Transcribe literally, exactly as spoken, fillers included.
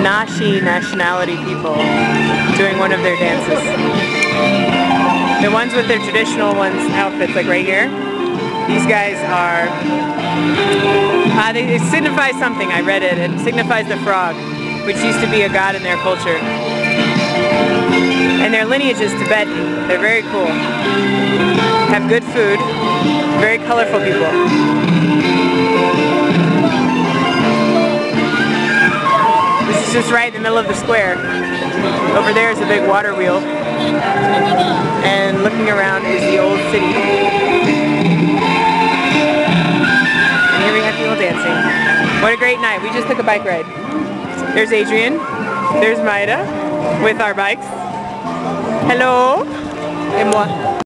Naxi nationality people doing one of their dances. The ones with their traditional ones outfits, like right here, these guys are, uh, they, it signifies something. I read it. It signifies the frog, which used to be a god in their culture. And their lineage is Tibetan. They're very cool. Have good food. Very colorful people. This is just right in the middle of the square. Over there is a big water wheel. And looking around is the old city. And here we have people dancing. What a great night. We just took a bike ride. There's Adrian. There's Maida with our bikes. Hello. Et moi.